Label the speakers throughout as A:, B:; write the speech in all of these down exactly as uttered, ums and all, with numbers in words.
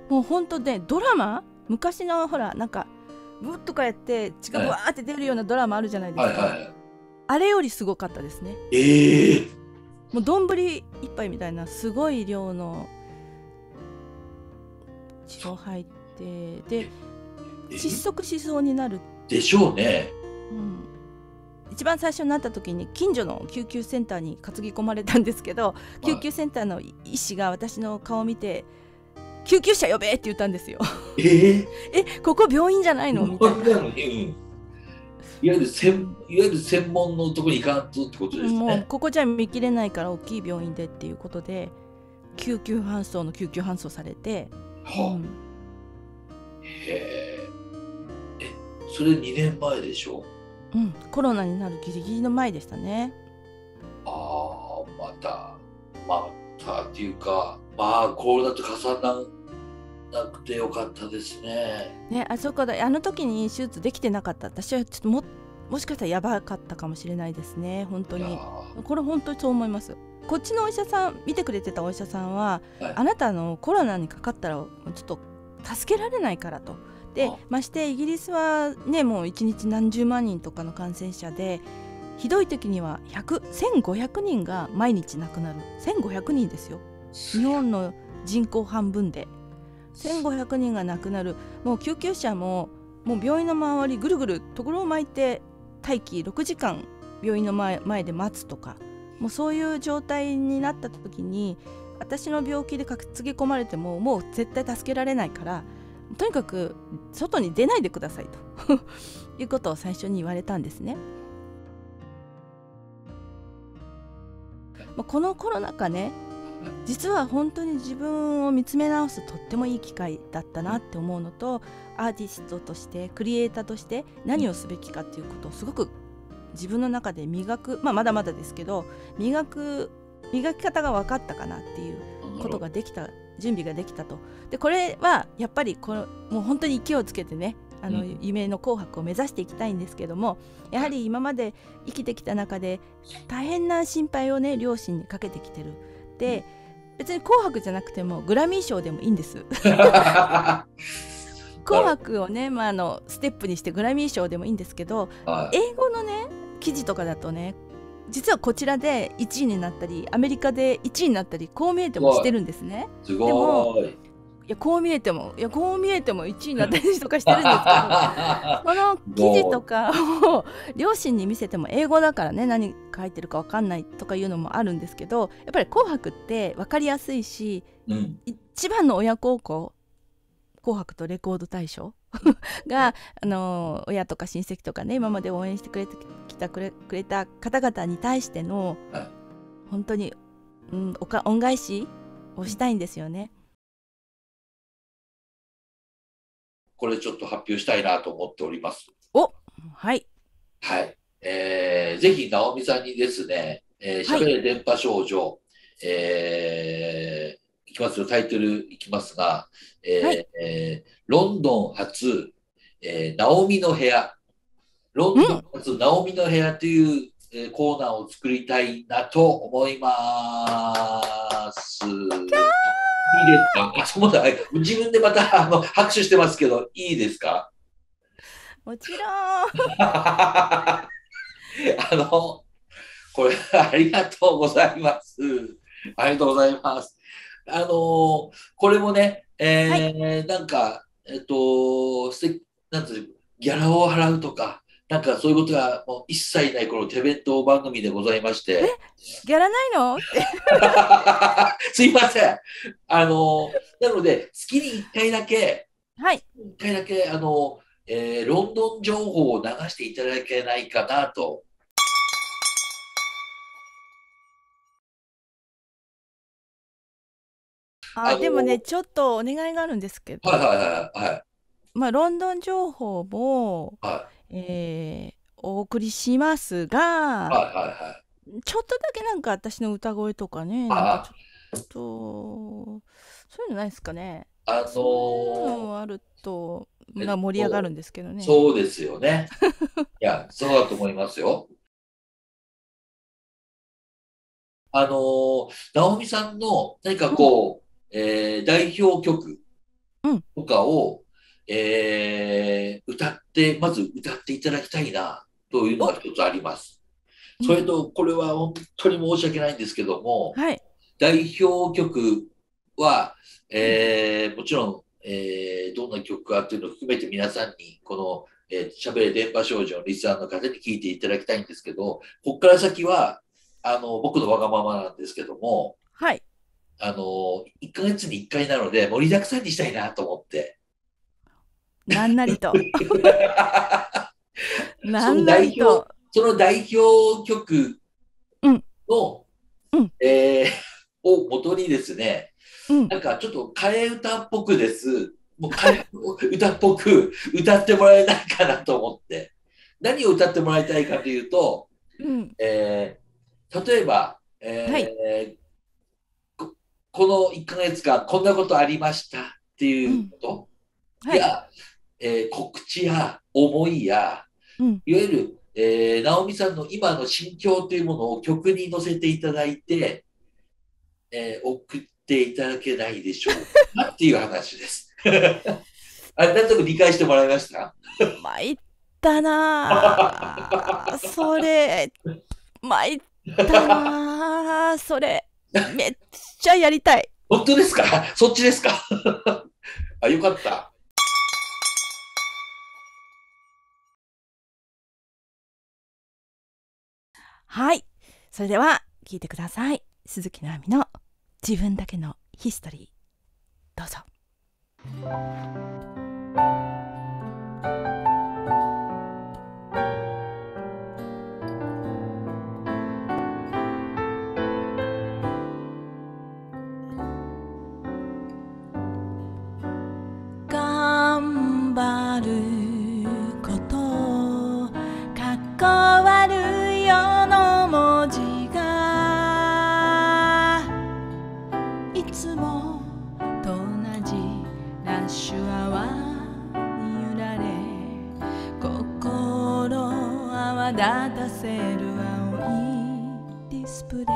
A: もうほんとね、ドラマ昔のほらなんかブッとかやって血がブワーって出るようなドラマあるじゃないですか、
B: はいはいはい。
A: あれよりすごかったですね。
B: ええ。
A: もう丼一杯みたいなすごい量の血が入ってで
B: え
A: 窒息しそうになる、
B: でしょうね。
A: うん、一番最初になった時に近所の救急センターに担ぎ込まれたんですけど、救急センターの医師が私の顔を見て救急車呼べって言ったんですよ。
B: ええ。
A: え、ここ病院じゃないのみたいな。
B: なのに、うん。いわゆる専、いわゆる専門のところに行かんとってことです
A: もう
B: ね。
A: ここじゃ見切れないから大きい病院でっていうことで救急搬送の救急搬送されて、う
B: は
A: ん、
B: あ、へえ。え、それにねんまえでしょ？
A: うん、コロナになるギリギリの前でしたね。
B: ああ、また、またっていうか、まあ、コロナと重ならなくてよかったですね。
A: ね、あそこだ、あの時に手術できてなかった私はちょっとももしかしたらやばかったかもしれないですね、本当
B: いや
A: に。
B: ー、
A: これ本当にそう思います。こっちのお医者さん見てくれてたお医者さんは、
B: はい。
A: あなたのコロナにかかったらちょっと助けられないからと。で
B: あ、
A: ましてイギリスはねもういちにち何十万人とかの感染者でひどい時にはひゃく、せんごひゃくにんが毎日亡くなる。せんごひゃくにんですよ。日本の人口半分でせんごひゃくにんが亡くなる。もう救急車ももう病院の周りぐるぐるところを巻いて待機ろくじかん病院の前、前で待つとか、もうそういう状態になった時に私の病気で担ぎ込まれてももう絶対助けられないからとにかく外に出ないでくださいということを最初に言われたんですね。まあ、このコロナ禍ね、実は本当に自分を見つめ直すとってもいい機会だったなって思うのと、アーティストとしてクリエイターとして何をすべきかっていうことをすごく自分の中で磨く、まあ、まだまだですけど磨く磨き方が分かったかなっていうことができた、準備ができたと。でこれはやっぱりこのもう本当に勢いをつけてね、あの、うん、夢の紅白を目指していきたいんですけども、やはり今まで生きてきた中で大変な心配をね両親にかけてきてる。で別に紅白じゃなくてもグラミー賞でもいいんです紅白をね、まあ、あのステップにしてグラミー賞でもいいんですけど、
B: はい、
A: 英語のね記事とかだとね実はこちらでいちいになったりアメリカでいちいになったりこう見えてもしてるんですね。
B: すごい。
A: でもいやこう見えてもいやこう見えてもいちいになったりとかしてるんですけどこの記事とかを両親に見せても英語だからね何書いてるか分かんないとかいうのもあるんですけど、やっぱり紅白って分かりやすいし、
B: うん、
A: 一番の親孝行紅白とレコード大賞が、あの親とか親戚とかね今まで応援してくれてきたくれくれた方々に対しての、はい、本当に、うん、おか恩返しをしたいんですよね。
B: これちょっと発表したいなと思っております。
A: お、はい。
B: はい。えー、ぜひ、直美さんにですね、えー、しゃべれ電波少女、えー、いきますよ、タイトルいきますが、えー、はい、えー、ロンドン初、えー、直美の部屋、ロンドン初直美の部屋という、えー、コーナーを作りたいなと思います。いいですか？あ、そうだ。自分でまたあの拍手してますけど、いいですか？
A: もちろん。
B: あの、これ、ありがとうございます。ありがとうございます。あの、これもね、えーはい、なんか、えっと、せなんていう、ギャラを払うとか、なんかそういうことがもう一切ないこの手弁当番組でございまし
A: え、
B: て。
A: ギャラないのって。
B: すいません。あの、なので、月にいっかいだけ、
A: はい。
B: いっかいだけ、あの、えー、ロンドン情報を流していただけないかなと。
A: あ、でもね、ちょっとお願いがあるんですけど、
B: はいはいはいはい。
A: まあ、ロンドン情報も、
B: はい、
A: えー、お送りしますが、
B: はいはいはい。
A: ちょっとだけなんか私の歌声とかね、なんかちょっと、そういうのないですかね。
B: あのー、
A: そういうのあると、
B: えっ
A: まあ、盛り上がるん
B: と、
A: ですけどね。
B: そうですよね。いや、そうだと思いますよ。あのー、直美さんの何か
A: うん、
B: こう、えー、代表曲、
A: うん。
B: とかを、えー歌って、まず歌っていただきたいな、というの
A: お、
B: が一つあります。
A: うん。
B: それと、これは本当に申し訳ないんですけども、
A: はい。
B: 代表曲は、
A: うん。
B: えーもちろん、えーどんな曲かっていうのを含めて皆さんに、この、えー、しゃべれ電波少女のリスナーの方に聞いていただきたいんですけど、ここから先は、あの、僕のわがままなんですけども、
A: はい。
B: あの、いっかげつにいっかいなので盛りだくさんにしたいなと思って。
A: なんなりと。
B: その
A: なんなりと。
B: 代表、その代表曲
A: うん。
B: の、
A: うん。
B: えーを元にですね、
A: うん。
B: なんかちょっと替え歌っぽくです。もう替え歌っぽく歌ってもらえないかなと思って。何を歌ってもらいたいかというと、
A: うん。
B: えー例えば、
A: はい。
B: えーここのいっかげつかんこんなことありましたって
A: うん。
B: いうこと
A: はい。
B: や、えー告知や思いや、
A: うん。
B: いわゆる、えー、直美さんの今の心境というものを曲に乗せていただいて、えー送っていただけないでしょうかっていう話です。あれ、なんとなく理解してもらいました？
A: 参ったなあ。それ、参ったなあ。それ、めっちゃやりたい。
B: 本当ですか？そっちですか？あ、よかった。
A: はい。それでは、聞いてください。鈴木奈々美の自分だけのヒストリー。どうぞ。頑張ること、かっこ悪いよの文字がいつもと同じラッシュアワーに揺られ、心泡立たせる青いディスプレ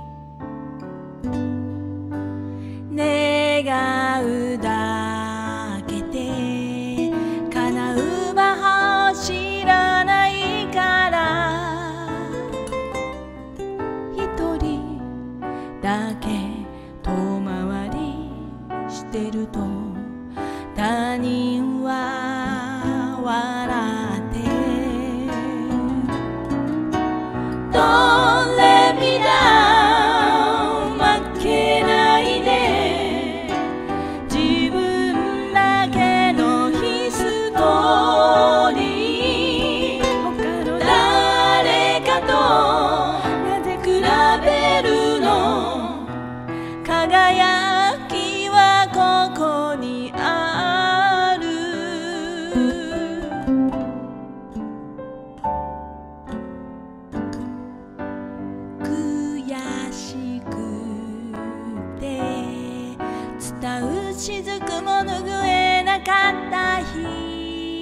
A: イ、願うだけで叶う魔法知らないから、一人だけ遠回りしてると他人は笑ってどれみだ負けないで、自分だけのヒストリー、他の誰かとなぜ比べるの、輝きはここにある。悔しくて伝う雫も拭えなかった日、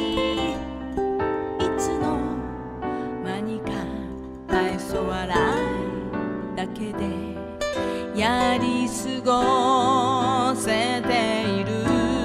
A: いつの間にか愛想笑いだけでやり過ごせている。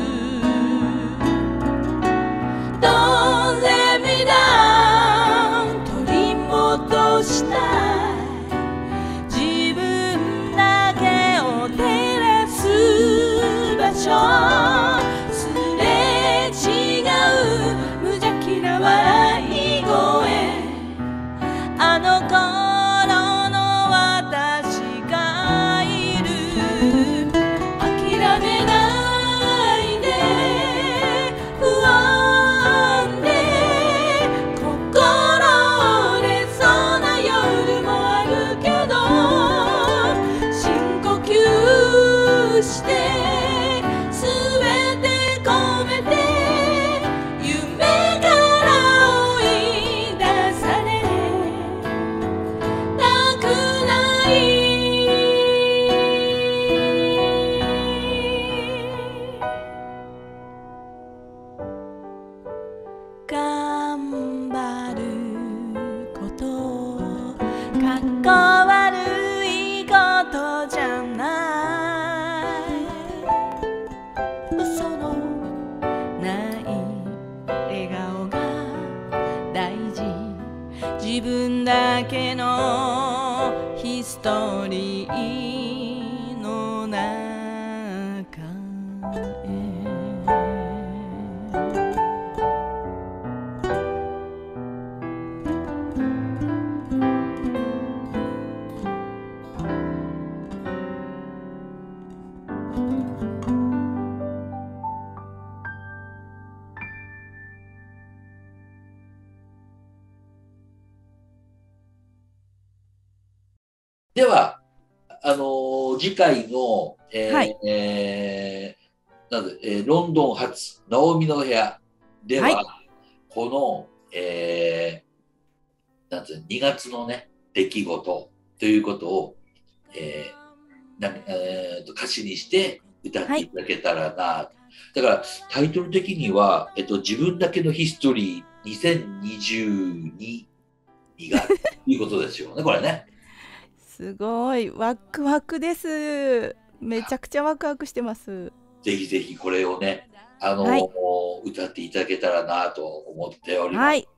A: どれみだ取り戻したい、自分だけを照らす場所、すれ違う無邪気な笑い声、あの頃の私がいる。諦めないで、不安で心折れそうな夜もあるけど、深呼吸して
B: 次回の、えー
A: はい
B: えーなんでえーロンドン発、ナオミの部屋では、
A: はい
B: この、えーなんていうのにがつのね、出来事ということを、えーなえーと歌詞にして歌ってい
A: はい
B: ただけたらな。だからタイトル的には、えっと、自分だけのヒストリーにせんにじゅうにがということですよね、これね。
A: すごいワクワクです。めちゃくちゃワクワクしてます。
B: ぜひぜひこれをね、あの
A: はい
B: ー歌っていただけたらなと思っております。
A: はい